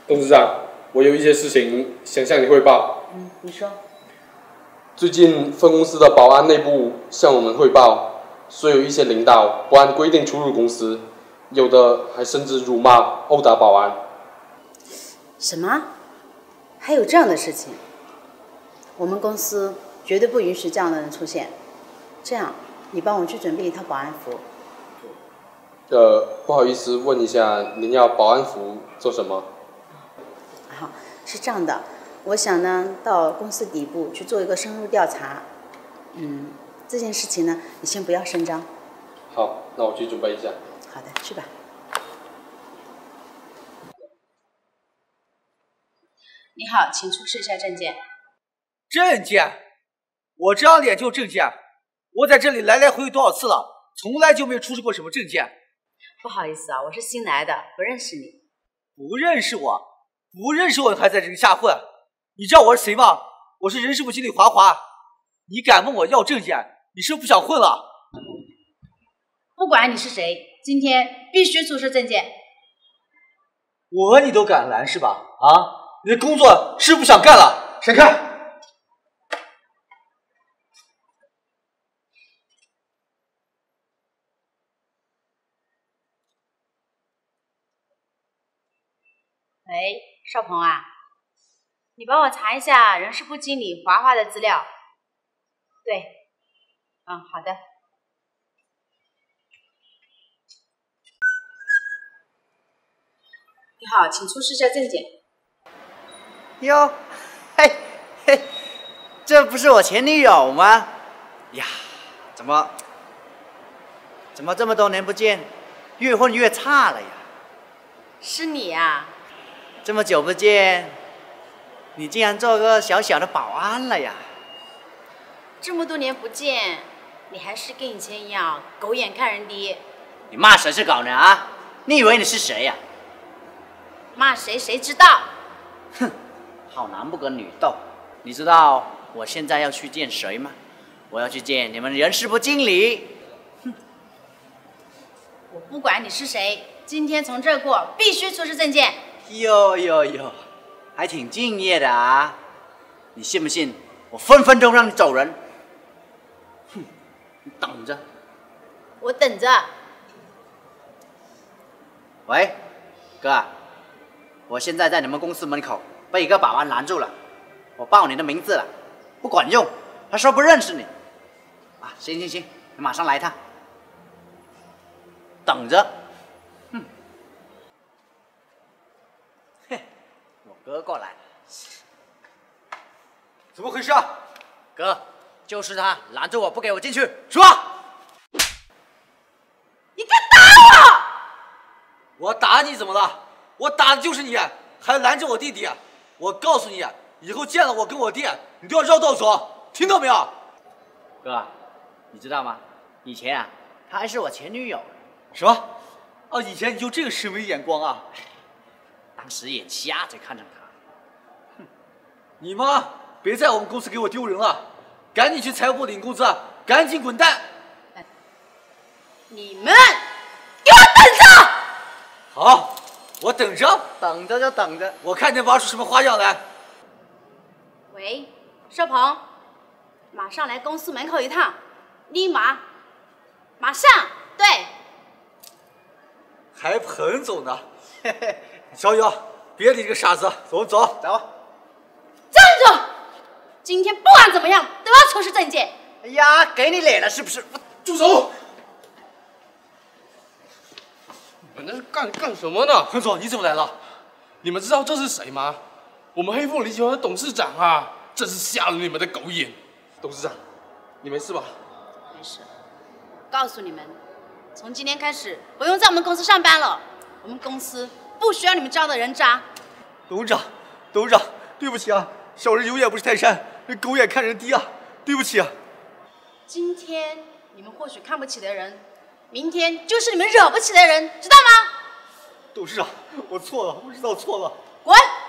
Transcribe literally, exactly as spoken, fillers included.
董事长，我有一些事情想向你汇报。 嗯，你说。 最近分公司的保安内部向我们汇报，说有一些领导不按规定出入公司，有的还甚至辱骂、殴打保安。 什么？还有这样的事情？我们公司绝对不允许这样的人出现。这样，你帮我去准备一套保安服。 呃，不好意思，问一下，您要保安服做什么？ 好，是这样的，我想呢，到公司底部去做一个深入调查。嗯，这件事情呢，你先不要声张。 好，那我去准备一下。 好的，去吧。你好，请出示一下证件。 证件？我这张脸就证件？我在这里来来回回多少次了，从来就没有出示过什么证件。 不好意思啊，我是新来的，不认识你。 不认识我？不认识我还在这里瞎混？你知道我是谁吗？我是人事部经理华华。你敢问我要证件，你是不是不想混了？ 不管你是谁，今天必须出示证件。 我你都敢拦是吧？啊？你的工作是不是不想干了？闪开！ 喂，邵鹏啊，你帮我查一下人事部经理华华的资料。对，嗯，好的。你好，请出示一下证件。 哟，嘿嘿，这不是我前女友吗？呀，怎么怎么这么多年不见，越混越差了呀？ 是你呀？ 这么久不见，你竟然做个小小的保安了呀？ 这么多年不见，你还是跟以前一样狗眼看人低。 你骂谁是狗呢啊？你以为你是谁呀？ 骂谁谁知道。 哼，好男不跟女斗。你知道我现在要去见谁吗？我要去见你们人事部经理。哼， 我不管你是谁，今天从这儿过必须出示证件。 哟哟哟，还挺敬业的啊！你信不信我分分钟让你走人？哼，你等着。 我等着。 喂，哥，我现在在你们公司门口被一个保安拦住了，我报你的名字了，不管用，他说不认识你。啊，行行行，你马上来一趟。等着。哼。嘿，我哥过来了。 怎么回事啊？ 哥，就是他拦住我不给我进去。说。 你敢打我！ 我打你怎么了？我打的就是你，还拦着我弟弟。我告诉你，以后见了我跟我弟，你都要绕道走，听到没有？ 哥，你知道吗？以前啊，她还是我前女友。 什么？哦，以前你就这个审美眼光啊？ 当时眼瞎在看着她。 哼，你妈！别在我们公司给我丢人了，赶紧去财务部领工资，赶紧滚蛋！ 你们给我等着！ 好，我等着， 等着就等着， 我看你挖出什么花样来。 喂，邵鹏，马上来公司门口一趟，立马，马上，对。 还彭总呢？嘿嘿，小雨，别理这个傻子，走走走。 站住！今天不管怎么样都要出示证件。 哎呀，给你脸了是不是？ 住手！你们这是干干什么呢？ 彭总，你怎么来了？ 你们知道这是谁吗？我们黑凤梨集团的董事长啊！真是瞎了你们的狗眼。董事长，你没事吧？ 没事。告诉你们，从今天开始不用在我们公司上班了。我们公司不需要你们这样的人渣。 董事长，董事长，对不起啊，小人有眼不识泰山，狗眼看人低啊，对不起啊。 今天你们或许看不起的人，明天就是你们惹不起的人，知道吗？ 董事长，我错了，我知道错了。 滚！